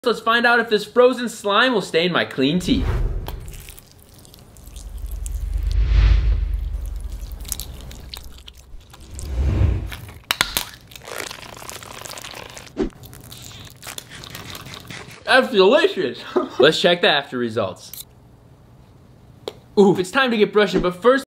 Let's find out if this frozen slime will stain my clean teeth. That's delicious. Let's check the after results. Ooh, it's time to get brushing, but first